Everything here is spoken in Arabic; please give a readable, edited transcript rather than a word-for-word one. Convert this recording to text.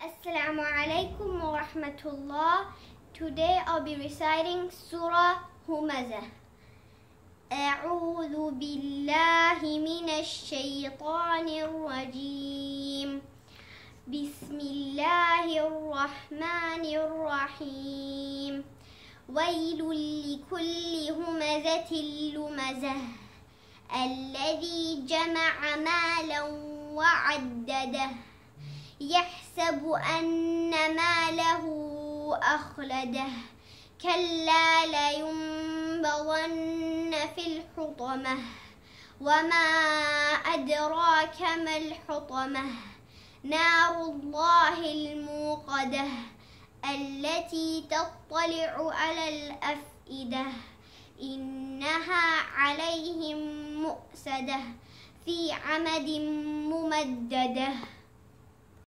Assalamu alaikum wa rahmatullah. Today I'll be reciting Surah Al-Humazah. أعوذ بالله من الشيطان الرجيم. بسم الله الرحمن الرحيم. ويل لكل همزة لمزة الذي جمع مالا وعدده يحسب أن ماله أخلده كلا لينبذن في الحطمة وما أدراك ما الحطمة نار الله الموقدة التي تطلع على الأفئدة إنها عليهم مؤصدة في عمد ممددة.